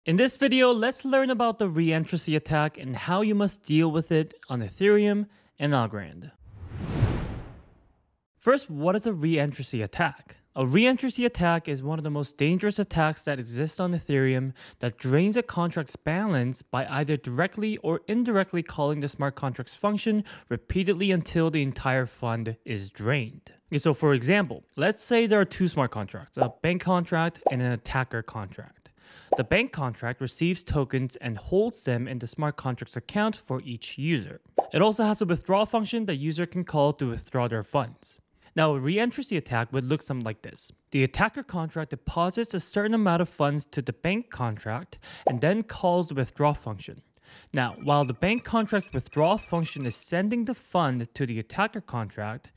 In this video, let's learn about the reentrancy attack and how you must deal with it on Ethereum and Algorand. First, what is a reentrancy attack? A reentrancy attack is one of the most dangerous attacks that exist on Ethereum that drains a contract's balance by either directly or indirectly calling the smart contracts function repeatedly until the entire fund is drained. Okay, so for example, let's say there are two smart contracts, a bank contract and an attacker contract. The bank contract receives tokens and holds them in the smart contract's account for each user. It also has a withdrawal function the user can call to withdraw their funds. Now, a reentrancy attack would look something like this. The attacker contract deposits a certain amount of funds to the bank contract and then calls the withdraw function. Now, while the bank contract's withdraw function is sending the fund to the attacker contract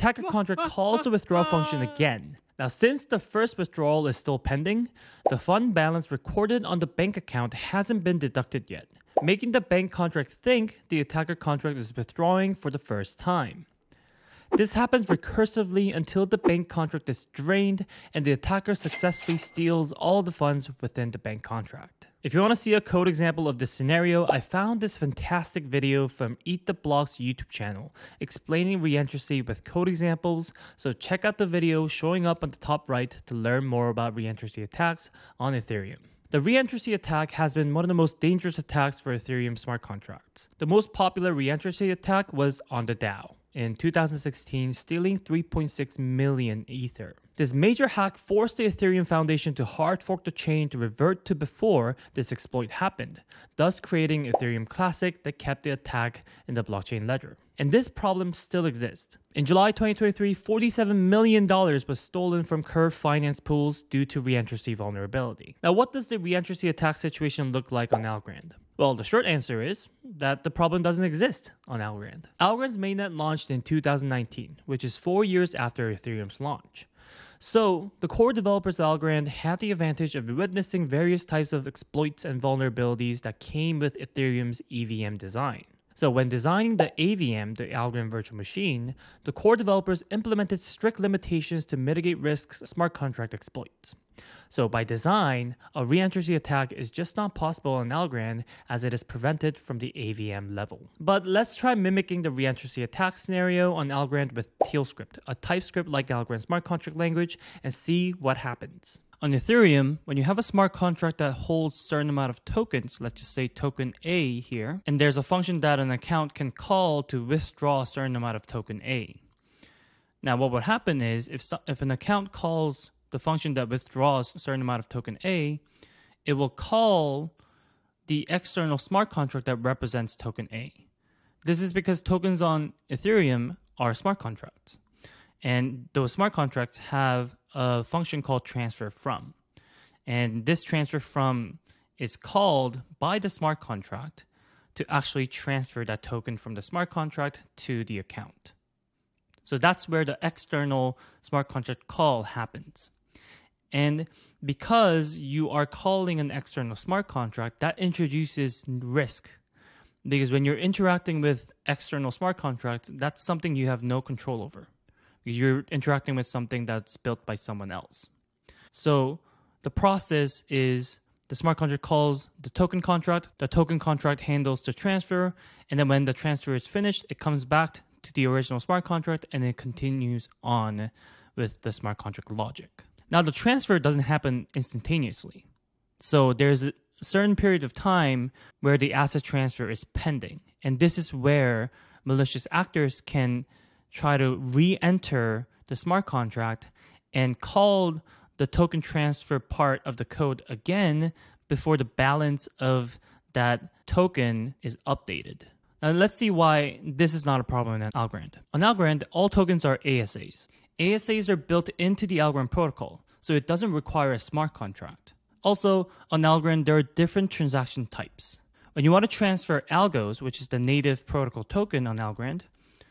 calls the withdraw function again. Now, since the first withdrawal is still pending, the fund balance recorded on the bank account hasn't been deducted yet, making the bank contract think the attacker contract is withdrawing for the first time. This happens recursively until the bank contract is drained and the attacker successfully steals all the funds within the bank contract. If you want to see a code example of this scenario, I found this fantastic video from Eat the Block's YouTube channel explaining reentrancy with code examples, so check out the video showing up on the top right to learn more about reentrancy attacks on Ethereum. The reentrancy attack has been one of the most dangerous attacks for Ethereum smart contracts. The most popular reentrancy attack was on the DAO in 2016, stealing 3.6 million Ether. This major hack forced the Ethereum Foundation to hard fork the chain to revert to before this exploit happened, thus creating Ethereum Classic that kept the attack in the blockchain ledger. And this problem still exists. In July 2023, $47 million was stolen from Curve finance pools due to reentrancy vulnerability. Now, what does the reentrancy attack situation look like on Algorand? Well, the short answer is that the problem doesn't exist on Algorand. Algorand's mainnet launched in 2019, which is 4 years after Ethereum's launch. So, the core developers of Algorand had the advantage of witnessing various types of exploits and vulnerabilities that came with Ethereum's EVM design. So when designing the AVM, the Algorand Virtual Machine, the core developers implemented strict limitations to mitigate risks of smart contract exploits. So by design, a reentrancy attack is just not possible on Algorand as it is prevented from the AVM level. But let's try mimicking the reentrancy attack scenario on Algorand with TealScript, a TypeScript like Algorand smart contract language, and see what happens. On Ethereum, when you have a smart contract that holds a certain amount of tokens, let's just say token A here, and there's a function that an account can call to withdraw a certain amount of token A. Now, what would happen is if an account calls the function that withdraws a certain amount of token A, it will call the external smart contract that represents token A. This is because tokens on Ethereum are smart contracts. And those smart contracts have a function called transfer from. And this transfer from is called by the smart contract to actually transfer that token from the smart contract to the account. So that's where the external smart contract call happens. And because you are calling an external smart contract, that introduces risk. Because when you're interacting with external smart contract, that's something you have no control over. You're interacting with something that's built by someone else. So the process is the smart contract calls the token contract handles the transfer, and then when the transfer is finished, it comes back to the original smart contract and it continues on with the smart contract logic. Now the transfer doesn't happen instantaneously. So there's a certain period of time where the asset transfer is pending. And this is where malicious actors can try to re-enter the smart contract and call the token transfer part of the code again before the balance of that token is updated. Now let's see why this is not a problem on Algorand. On Algorand, all tokens are ASAs. ASAs are built into the Algorand protocol, so it doesn't require a smart contract. Also, on Algorand, there are different transaction types. When you want to transfer Algos, which is the native protocol token on Algorand,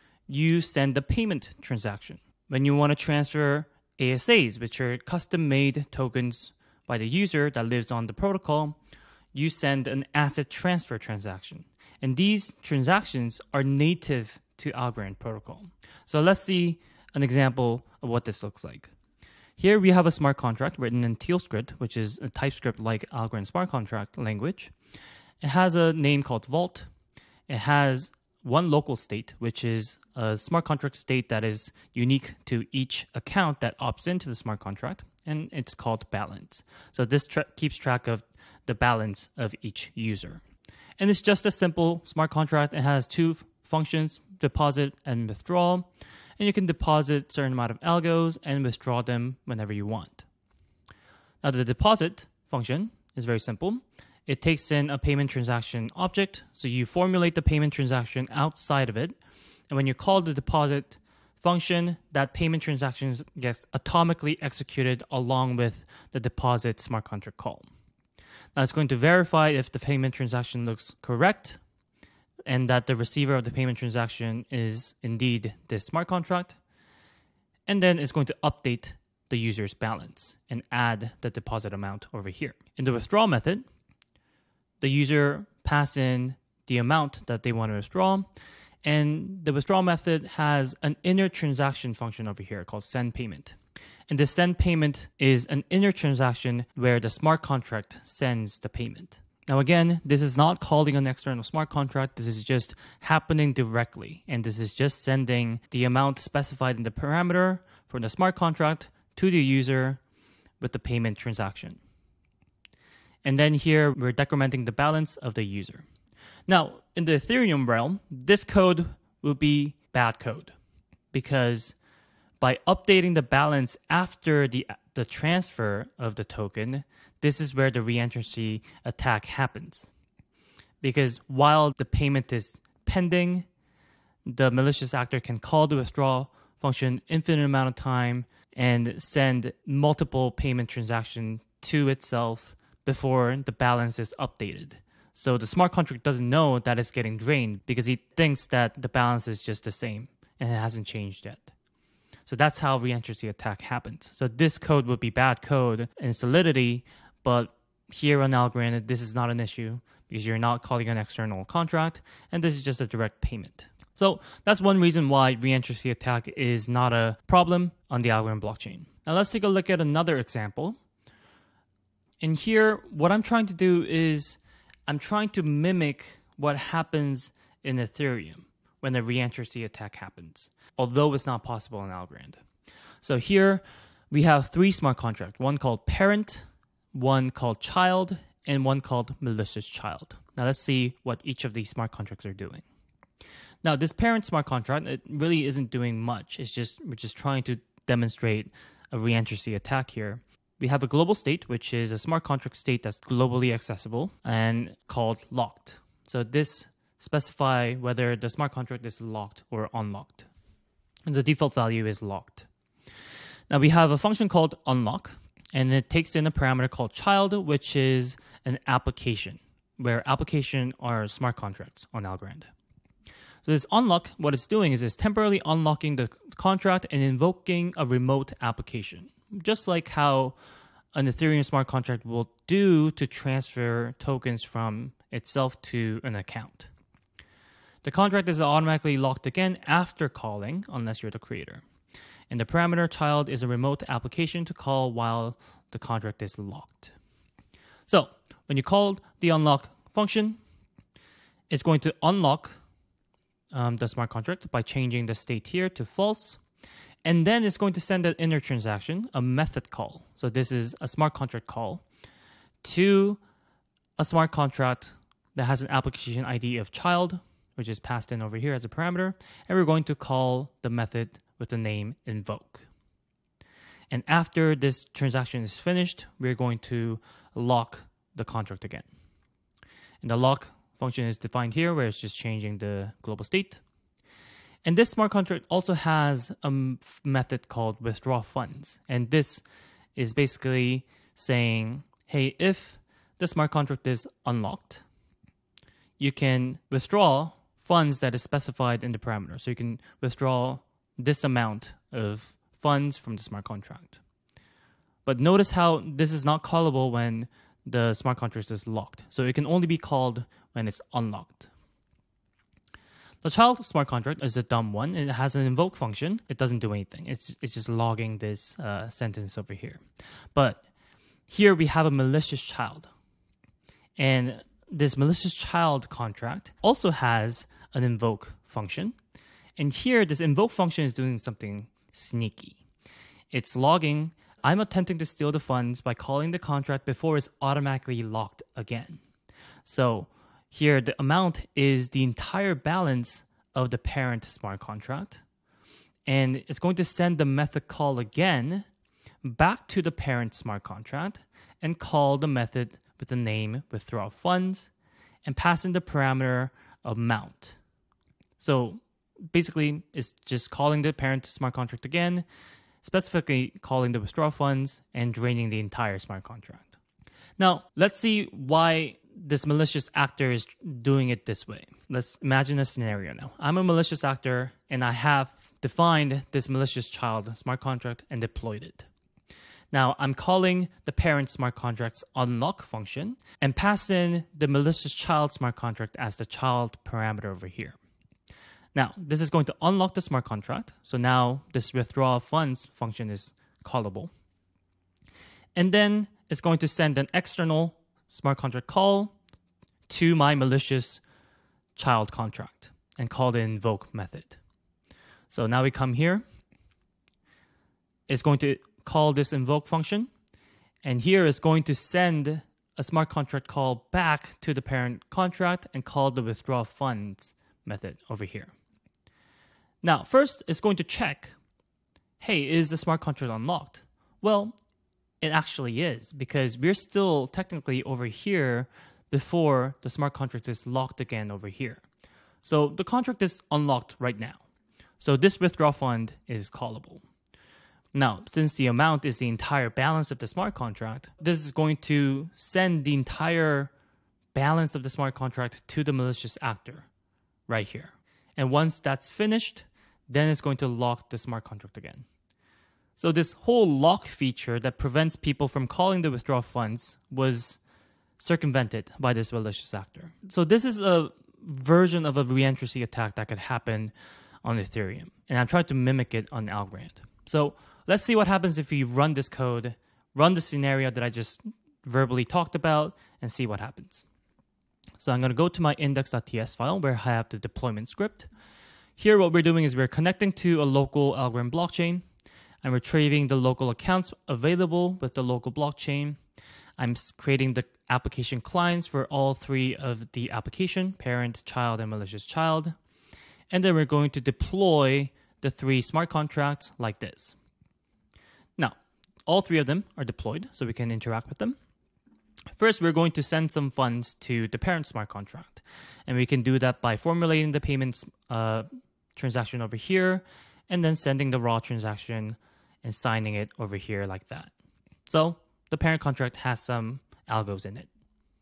you send the payment transaction. When you want to transfer ASAs, which are custom-made tokens by the user that lives on the protocol, you send an asset transfer transaction. And these transactions are native to Algorand protocol. So let's see an example of what this looks like. Here we have a smart contract written in TealScript, which is a TypeScript-like Algorand smart contract language. It has a name called Vault. It has one local state, which is a smart contract state that is unique to each account that opts into the smart contract, and it's called balance. So this keeps track of the balance of each user. And it's just a simple smart contract. It has two functions, deposit and withdraw. And you can deposit a certain amount of algos and withdraw them whenever you want. Now the deposit function is very simple. It takes in a payment transaction object. So you formulate the payment transaction outside of it. And when you call the deposit function, that payment transaction gets atomically executed along with the deposit smart contract call. Now it's going to verify if the payment transaction looks correct and that the receiver of the payment transaction is indeed this smart contract. And then it's going to update the user's balance and add the deposit amount over here. In the withdraw method, the user pass in the amount that they want to withdraw. And the withdraw method has an inner transaction function over here called send payment. And the send payment is an inner transaction where the smart contract sends the payment. Now again, this is not calling an external smart contract. This is just happening directly. And this is just sending the amount specified in the parameter for the smart contract to the user with the payment transaction. And then here we're decrementing the balance of the user. Now, in the Ethereum realm, this code will be bad code because by updating the balance after the transfer of the token, this is where the reentrancy attack happens. Because while the payment is pending, the malicious actor can call the withdraw function infinite amount of time and send multiple payment transactions to itself before the balance is updated. So the smart contract doesn't know that it's getting drained because he thinks that the balance is just the same and it hasn't changed yet. So that's how reentrancy attack happens. So this code would be bad code in Solidity, but here on Algorand, this is not an issue because you're not calling an external contract, and this is just a direct payment. So that's one reason why reentrancy attack is not a problem on the Algorand blockchain. Now let's take a look at another example. And here, what I'm trying to do is I'm trying to mimic what happens in Ethereum when a reentrancy attack happens, although it's not possible in Algorand. So here we have three smart contracts, one called parent, one called child, and one called malicious child. Now let's see what each of these smart contracts are doing. Now this parent smart contract, it really isn't doing much. We're just trying to demonstrate a reentrancy attack here. We have a global state, which is a smart contract state that's globally accessible and called locked. So this specify whether the smart contract is locked or unlocked. And the default value is locked. Now we have a function called unlock, and it takes in a parameter called child, which is an application, where application are smart contracts on Algorand. So this unlock, what it's doing is it's temporarily unlocking the contract and invoking a remote application, just like how an Ethereum smart contract will do to transfer tokens from itself to an account. The contract is automatically locked again after calling, unless you're the creator. And the parameter child is a remote application to call while the contract is locked. So when you call the unlock function, it's going to unlock the smart contract by changing the state here to false. And then it's going to send an inner transaction, a method call. So this is a smart contract call to a smart contract that has an application ID of child, which is passed in over here as a parameter. And we're going to call the method with the name invoke. And after this transaction is finished, we're going to lock the contract again. And the lock function is defined here, where it's just changing the global state. And this smart contract also has a method called withdraw funds. And this is basically saying, hey, if the smart contract is unlocked, you can withdraw funds that is specified in the parameter. So you can withdraw this amount of funds from the smart contract. But notice how this is not callable when the smart contract is locked. So it can only be called when it's unlocked. The child smart contract is a dumb one. It has an invoke function. It doesn't do anything. It's just logging this sentence over here. But here we have a malicious child. And this malicious child contract also has an invoke function. And here, this invoke function is doing something sneaky. It's logging, I'm attempting to steal the funds by calling the contract before it's automatically locked again. So here, the amount is the entire balance of the parent smart contract. And it's going to send the method call again back to the parent smart contract and call the method with the name withdraw funds and pass in the parameter amount. So basically, it's just calling the parent smart contract again, specifically calling the withdraw funds and draining the entire smart contract. Now, let's see why this malicious actor is doing it this way. Let's imagine a scenario now. I'm a malicious actor and I have defined this malicious child smart contract and deployed it. Now I'm calling the parent smart contract's unlock function and pass in the malicious child smart contract as the child parameter over here. Now this is going to unlock the smart contract. So now this withdraw funds function is callable. And then it's going to send an external smart contract call to my malicious child contract and call the invoke method. So now we come here. It's going to call this invoke function. And here it's going to send a smart contract call back to the parent contract and call the withdraw funds method over here. Now, first it's going to check, hey, is the smart contract unlocked? Well, it actually is, because we're still technically over here before the smart contract is locked again over here. So the contract is unlocked right now. So this withdraw fund is callable. Now, since the amount is the entire balance of the smart contract, this is going to send the entire balance of the smart contract to the malicious actor right here. And once that's finished, then it's going to lock the smart contract again. So this whole lock feature that prevents people from calling the withdraw funds was circumvented by this malicious actor. So this is a version of a reentrancy attack that could happen on Ethereum. And I'm trying to mimic it on Algorand. So let's see what happens if we run this code, run the scenario that I just verbally talked about, and see what happens. So I'm going to go to my index.ts file where I have the deployment script. Here what we're doing is we're connecting to a local Algorand blockchain. I'm retrieving the local accounts available with the local blockchain. I'm creating the application clients for all three of the application, parent, child, and malicious child. And then we're going to deploy the three smart contracts like this. Now, all three of them are deployed, so we can interact with them. First, we're going to send some funds to the parent smart contract. And we can do that by formulating the payments transaction over here, and then sending the raw transaction and signing it over here like that. So the parent contract has some algos in it.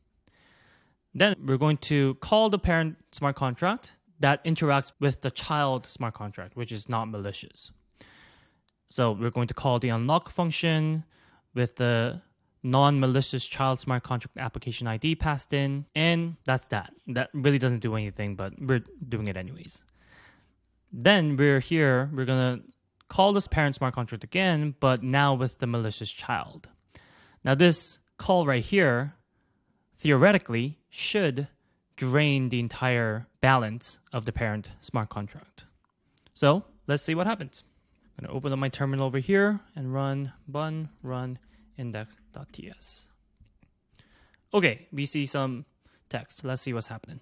Then we're going to call the parent smart contract that interacts with the child smart contract, which is not malicious. So we're going to call the unlock function with the non-malicious child smart contract application ID passed in, and that's that. That really doesn't do anything, but we're doing it anyways. Then we're going to call this parent smart contract again, but now with the malicious child. Now this call right here, theoretically, should drain the entire balance of the parent smart contract. So let's see what happens. I'm going to open up my terminal over here and run bun run index.ts. Okay, we see some text. Let's see what's happening.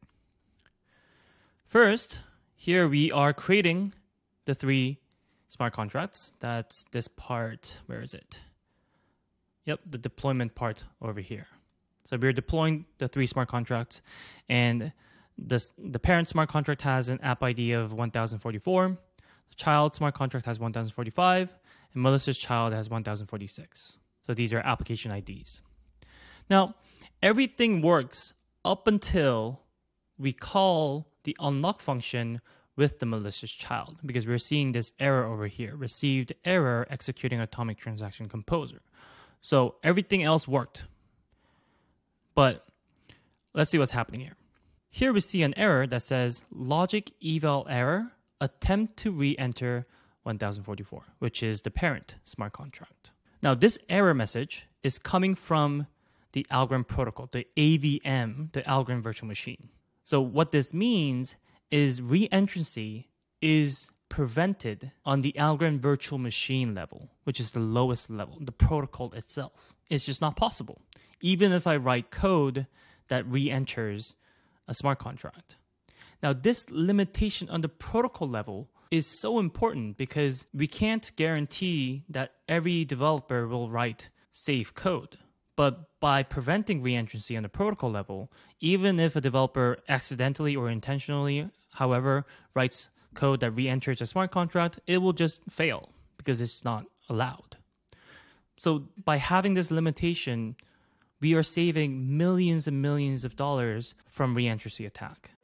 First, here we are creating the three smart contracts. That's this part. Where is it? Yep, the deployment part over here. So we're deploying the three smart contracts, and the parent smart contract has an app ID of 1044. The child smart contract has 1045, and malicious child has 1046. So these are application IDs. Now, everything works up until we call the unlock function with the malicious child, because we're seeing this error over here, received error executing atomic transaction composer. So everything else worked. But let's see what's happening here. Here we see an error that says logic eval error, attempt to re-enter 1044, which is the parent smart contract. Now this error message is coming from the Algorand protocol, the AVM, the Algorand virtual machine. So what this means is reentrancy is prevented on the Algorand virtual machine level, which is the lowest level, the protocol itself. It's just not possible, even if I write code that re-enters a smart contract. Now, this limitation on the protocol level is so important because we can't guarantee that every developer will write safe code. But by preventing reentrancy on the protocol level, even if a developer accidentally or intentionally, however, writes code that re-enters a smart contract, it will just fail because it's not allowed. So by having this limitation, we are saving millions and millions of dollars from reentrancy attack.